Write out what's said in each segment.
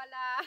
Hola.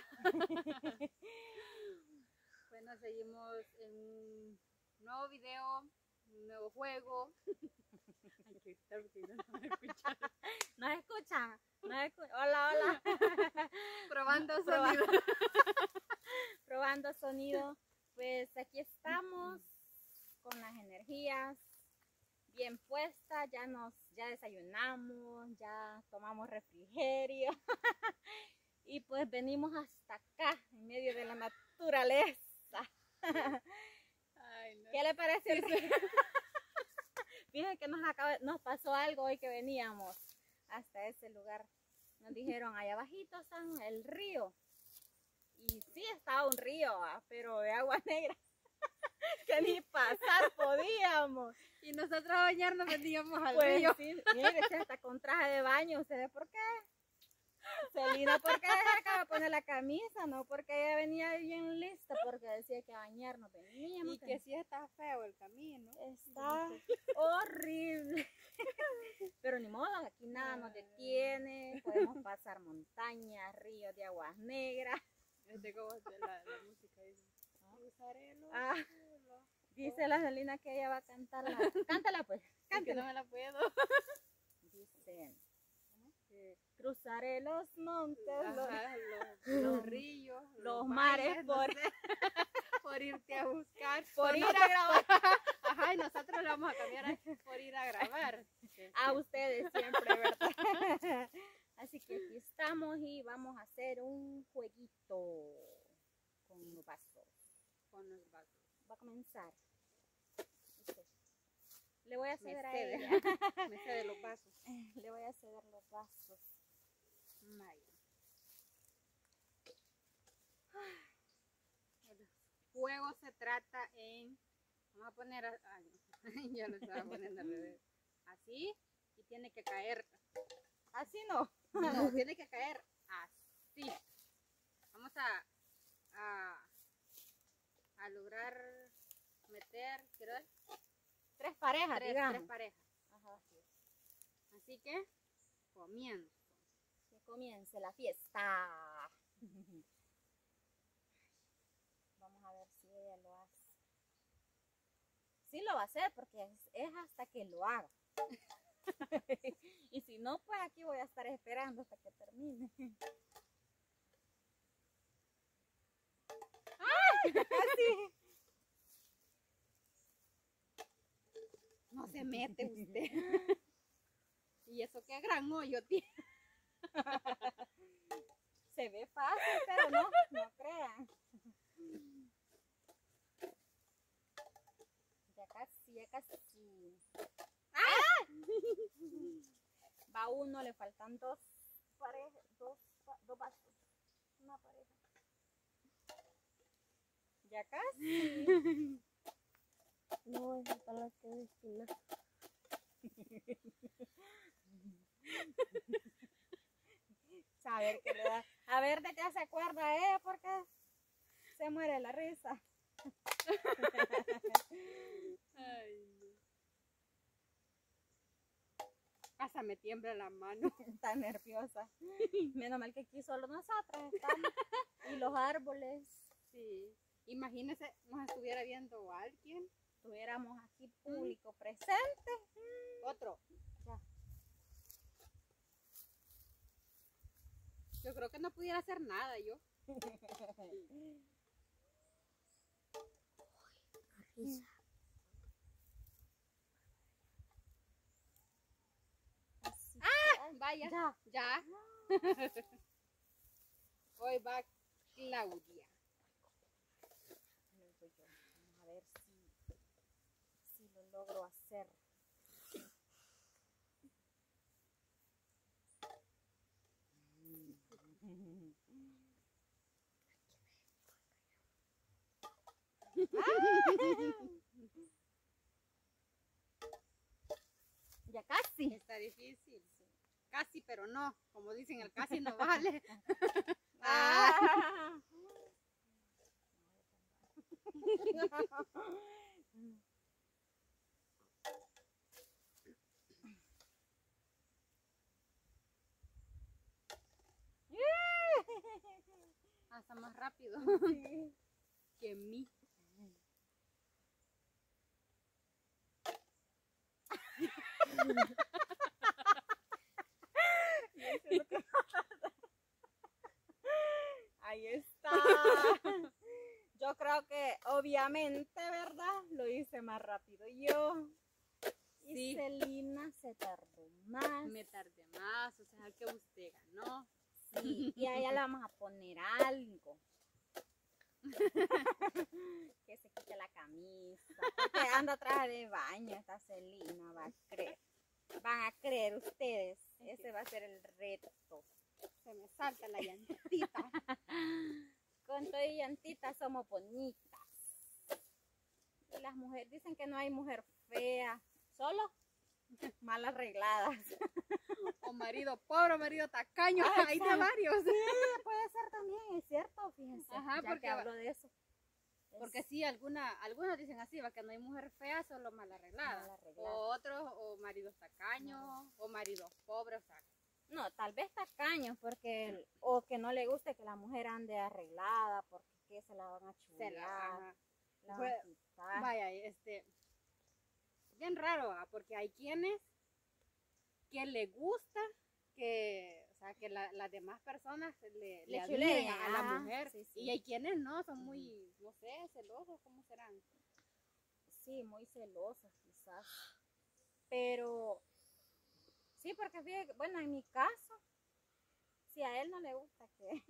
Bueno, seguimos en un nuevo video, un nuevo juego. Hay que gritar porque no nos escuchan. ¿Nos escuchan? Hola, hola. Probando sonido. Probando sonido. Pues aquí estamos con las energías bien puestas. Ya desayunamos, ya tomamos refrigerio. Y pues venimos hasta acá, en medio de la naturaleza. Ay, no. ¿Qué le parece el río? Fíjense que nos pasó algo hoy que veníamos hasta ese lugar. Nos dijeron, allá abajito está el río. Y sí estaba un río, pero de agua negra. Que ni pasar podíamos. Y nosotros a bañarnos veníamos al Pues río. sí, mire, hasta con traje de baño. ¿Ustedes por qué? Celina, ¿por qué acaba de poner la camisa? No, porque ella venía bien lista, porque decía que a bañarnos veníamos. Y que sí está feo el camino. Está horrible. Pero ni modo, aquí nada nos detiene. Podemos pasar montañas, ríos de aguas negras. Como la música dice. Cruzaré los cielos. Dice la Celina que ella va a cantarla. Cántala pues, Es que no me la puedo. Dice, cruzaré los montes, Ajá, los ríos, los mares, por irte a buscar, por ir a grabar. Ajá, y nosotros lo vamos a cambiar por ir a grabar. A ustedes siempre, ¿verdad? Así que aquí estamos y vamos a hacer un jueguito con los vasos. Con los vasos. Va a comenzar. Le voy a ceder a cede. ella. Me cede los vasos. Le voy a ceder los vasos. Vaya. El juego se trata en... Vamos a poner... Ay, no. Ya lo estaba poniendo al revés. Así. Y tiene que caer... Así no. No, tiene que caer así. Vamos a lograr meter... Quiero ver. Tres parejas, digamos. Tres parejas. Ajá, así es. Así que comienzo. Que comience la fiesta. Vamos a ver si ella lo hace. Sí lo va a hacer porque es hasta que lo haga. Y si no, pues aquí voy a estar esperando hasta que termine. ¡Ay! Casi. No se mete usted. Y eso qué gran hoyo tiene. Se ve fácil, pero no crean. Ya casi, ya casi. ¡Ah! Va uno, le faltan dos parejas, dos vasos. Una pareja. Ya casi. No, esa para la que destina. Saber que le da. A ver de qué se acuerda, porque se muere la risa. Ay, no. Hasta me tiembla la mano. Está nerviosa. Menos mal que aquí solo nosotros estamos. Y los árboles. Sí. Imagínese, nos estuviera viendo alguien. Tuviéramos aquí público presente. Otro. Ya. Yo creo que no pudiera hacer nada yo. ¡Ah! Vaya. Ya. Hoy va Claudia. Vamos a ver si lo logro hacer. Ya casi. Está difícil. Casi, pero no. Como dicen, el casi no vale. Ah. hasta más rápido Sí. que mí. Ahí está. Yo creo que obviamente, ¿verdad? Lo hice más rápido yo. Y Sí. Celina se tardó más. Me tardé más, o sea que usted ganó. Sí, y a ella le vamos a poner algo. Que se quite la camisa. Porque anda traje de baño esta Celina, va a creer. Van a creer ustedes. Ese va a ser el reto. Se me salta la llantita. Con todo y llantita somos bonitas. Y las mujeres dicen que no hay mujer fea, solo mal arregladas. O marido pobre, o marido tacaño. Ah, Hay de exacto. varios. Sí, puede ser también, es cierto, fíjense. Ajá, ya porque que hablo de eso. Porque sí, algunos dicen así, va que no hay mujer fea, solo mal arreglada. Mal arreglada. O otros, o maridos tacaños, o maridos pobres, o sea. No, tal vez tacaños, porque o que no le guste que la mujer ande arreglada, porque que se la van a Se la- chulear, ajá. la van a Pues, quitar. Vaya, bien raro, ¿va? Porque hay quienes que le gusta que, o sea, que las demás personas le admiren chuleen, a la ajá, mujer. sí, sí. Y hay quienes no, son muy, no sé, celosos, ¿cómo serán? Sí, muy celosos quizás. Pero sí, porque fíjate, bueno, en mi caso, si a él no le gusta que,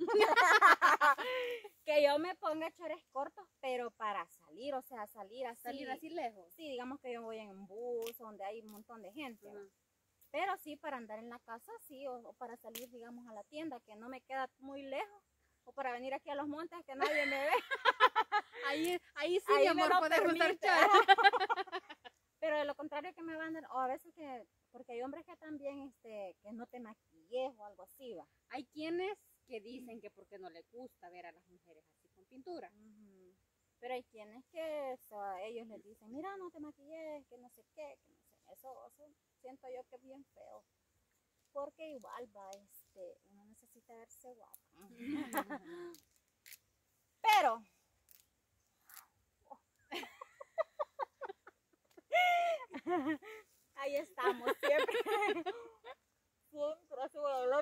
que yo me ponga chores cortos, pero para salir, o sea, salir así. Salir así lejos. Sí, digamos que yo voy en un bus donde hay un montón de gente. Ajá. Pero sí, para andar en la casa, sí, o para salir, digamos, a la tienda, que no me queda muy lejos. O para venir aquí a los montes, que nadie me ve. Ahí sí, Ahí mi me amor, lo podemos usar permite. chores. Pero de lo contrario que me mandan, o a veces que, porque hay hombres que también, que no te maquilles o algo así, va. Hay quienes que dicen que porque no les gusta ver a las mujeres así con pintura. Ujú. Pero hay quienes que ellos les dicen, mira, no te maquilles, que no sé qué, que no sé. Eso siento yo que es bien feo. Porque igual va, uno necesita verse guapa. Pero ahí estamos siempre. Siempre así voy a hablar.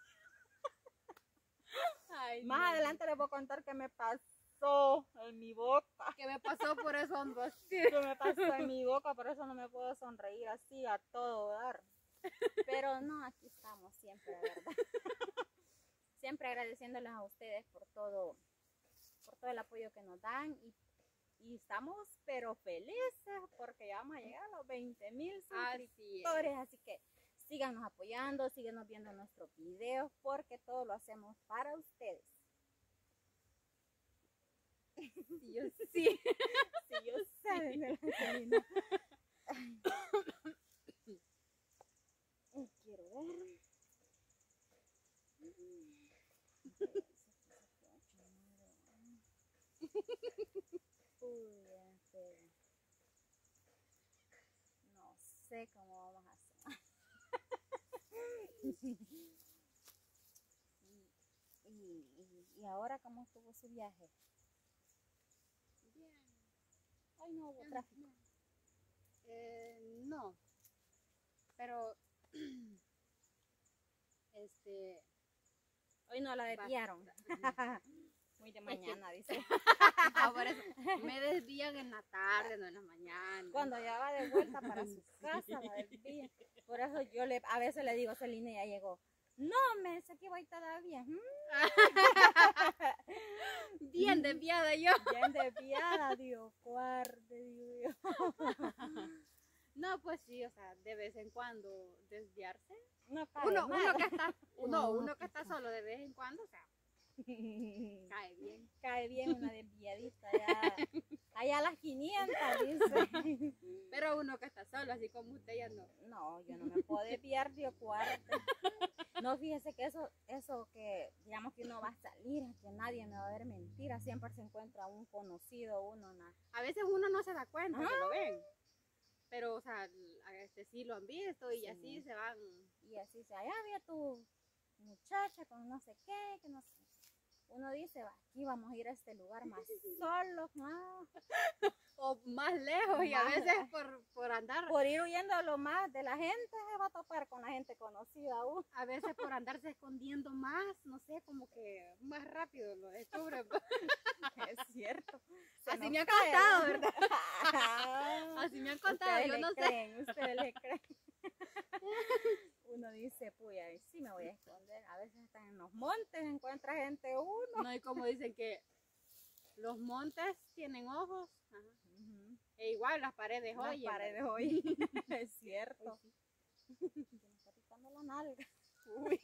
Ay, Más no. adelante les voy a contar qué me pasó en mi boca. ¿Qué me pasó por eso hondo así? ¿Qué me pasó en mi boca? Por eso no me puedo sonreír así a todo dar. Pero no, aquí estamos siempre, ¿verdad? Siempre agradeciéndoles a ustedes por todo el apoyo que nos dan y estamos pero felices porque ya vamos a llegar a los 20,000 suscriptores, así que síganos apoyando, síganos viendo nuestros videos porque todo lo hacemos para ustedes. Sí, yo sí. Sí, yo sé, me la Celina. Quiero ver. Uy, no sé cómo vamos a hacer. y ahora, ¿cómo estuvo su viaje? Bien. Hoy no hubo tráfico. No. Pero Hoy no la desviaron. Muy de mañana, dice. por eso me desvían en la tarde, no en la mañana. Cuando ya va de vuelta para su casa, la desvían. Por eso yo a veces le digo, Celina ya llegó. No, me dice que voy todavía. Bien desviada yo. Bien desviada, Dios, guarde, Dios. No, pues sí, o sea, de vez en cuando desviarse. No cae Uno mal. que está, No, uno que está solo de vez en cuando, o sea, cae bien. Cae bien una desviadita, ya, allá a las 500, dice. Pero uno que está solo, así como usted ya no. No, yo no me puedo desviar, Dios, cuarto. No, fíjese que eso que, digamos que uno va a salir, que nadie me va a ver mentira, siempre se encuentra un conocido, A veces uno no se da cuenta que lo ven. Pero, o sea, sí lo han visto y Sí. así se van. y así se allá había tu muchacha con no sé qué, que no sé. uno dice, "Va, aquí vamos a ir a este lugar más solos, más O más lejos y a Más veces por andar, por ir huyendo lo más de la gente, se va a topar con la gente conocida aún". a veces por andarse escondiendo más, no sé, como que más rápido lo descubre. Es cierto. Se Así nos me han cae, contado, ¿no? ¿verdad? Así me han contado, Ustedes yo le no sé. creen, ustedes le creen. Uno dice, puya, y sí me voy a esconder. A veces están en los montes, encuentra gente uno. No, y como dicen que los montes tienen ojos, ajá, Ujú. e igual las paredes Las oyen. paredes ¿verdad? hoy. Es cierto. Pues Me está picando la nalga. Uy.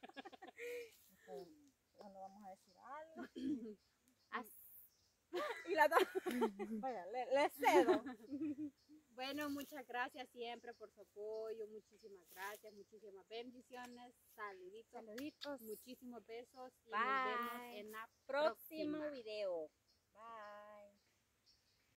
Cuando vamos a decir algo. Y la vaya, le cedo. Bueno, muchas gracias siempre por su apoyo, muchísimas gracias, muchísimas bendiciones, saluditos, Saluditos. muchísimos besos y Bye. nos vemos en la Próximo próxima. video.